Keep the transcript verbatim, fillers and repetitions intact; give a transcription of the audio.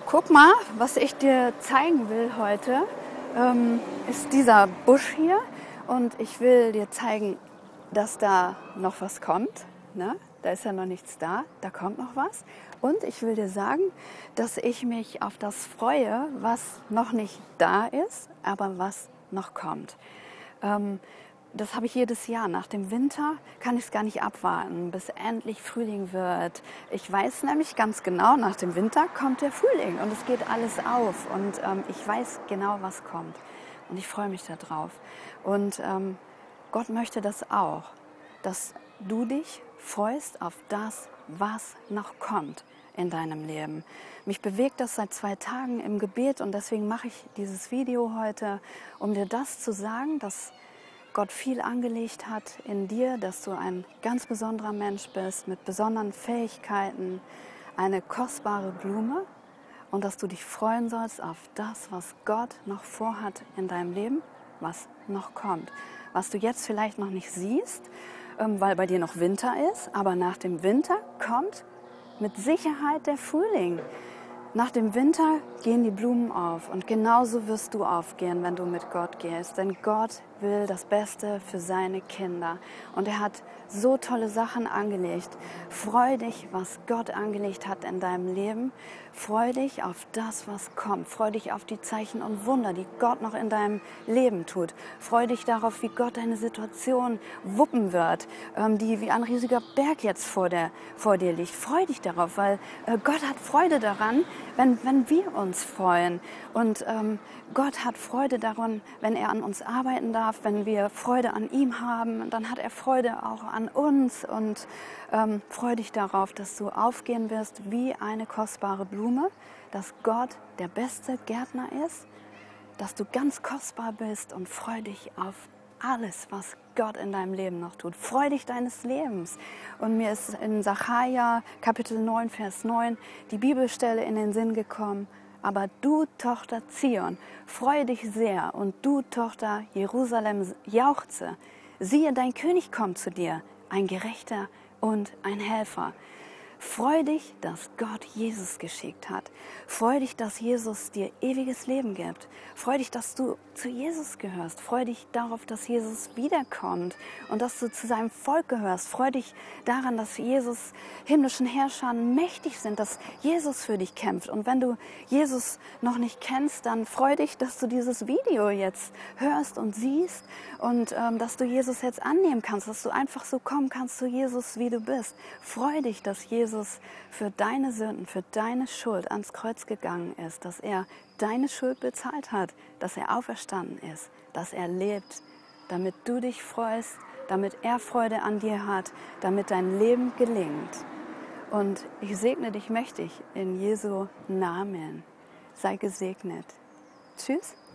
Guck mal, was ich dir zeigen will heute, ähm, ist dieser Busch hier. Und ich will dir zeigen, dass da noch was kommt. Ne? Da ist ja noch nichts da, da kommt noch was. Und ich will dir sagen, dass ich mich auf das freue, was noch nicht da ist, aber was noch kommt. Ähm, Das habe ich jedes Jahr. Nach dem Winter kann ich es gar nicht abwarten, bis endlich Frühling wird. Ich weiß nämlich ganz genau, nach dem Winter kommt der Frühling und es geht alles auf. Und ähm, ich weiß genau, was kommt. Und ich freue mich darauf. Und ähm, Gott möchte das auch, dass du dich freust auf das, was noch kommt in deinem Leben. Mich bewegt das seit zwei Tagen im Gebet und deswegen mache ich dieses Video heute, um dir das zu sagen, dass Gott viel angelegt hat in dir, dass du ein ganz besonderer Mensch bist mit besonderen Fähigkeiten, eine kostbare Blume und dass du dich freuen sollst auf das, was Gott noch vorhat in deinem Leben, was noch kommt. Was du jetzt vielleicht noch nicht siehst, weil bei dir noch Winter ist, aber nach dem Winter kommt mit Sicherheit der Frühling. Nach dem Winter gehen die Blumen auf und genauso wirst du aufgehen, wenn du mit Gott gehst. Denn Gott will das Beste für seine Kinder und er hat so tolle Sachen angelegt. Freu dich, was Gott angelegt hat in deinem Leben. Freu dich auf das, was kommt. Freu dich auf die Zeichen und Wunder, die Gott noch in deinem Leben tut. Freu dich darauf, wie Gott deine Situation wuppen wird, die wie ein riesiger Berg jetzt vor, der, vor dir liegt. Freu dich darauf, weil Gott hat Freude daran, wenn, wenn wir uns freuen. Und ähm, Gott hat Freude daran, wenn er an uns arbeiten darf, wenn wir Freude an ihm haben. Dann hat er Freude auch an uns. Und ähm, freu dich darauf, dass du aufgehen wirst wie eine kostbare Blume, dass Gott der beste Gärtner ist, dass du ganz kostbar bist und freu dich auf alles, was Gott in deinem Leben noch tut. Freu dich deines Lebens. Und mir ist in Sacharja Kapitel neun, Vers neun die Bibelstelle in den Sinn gekommen. Aber du, Tochter Zion, freue dich sehr und du, Tochter Jerusalem, jauchze. Siehe, dein König kommt zu dir, ein Gerechter und ein Helfer. Freu dich, dass Gott Jesus geschickt hat. Freu dich, dass Jesus dir ewiges Leben gibt. Freu dich, dass du zu Jesus gehörst. Freu dich darauf, dass Jesus wiederkommt und dass du zu seinem Volk gehörst. Freu dich daran, dass Jesus himmlischen Herrschern mächtig sind, dass Jesus für dich kämpft. Und wenn du Jesus noch nicht kennst, dann freu dich, dass du dieses Video jetzt hörst und siehst und ähm, dass du Jesus jetzt annehmen kannst, dass du einfach so kommen kannst zu Jesus, wie du bist. Freu dich, dass Jesus Jesus für deine Sünden, für deine Schuld ans Kreuz gegangen ist, dass er deine Schuld bezahlt hat, dass er auferstanden ist, dass er lebt, damit du dich freust, damit er Freude an dir hat, damit dein Leben gelingt. Und ich segne dich mächtig in Jesu Namen. Sei gesegnet. Tschüss.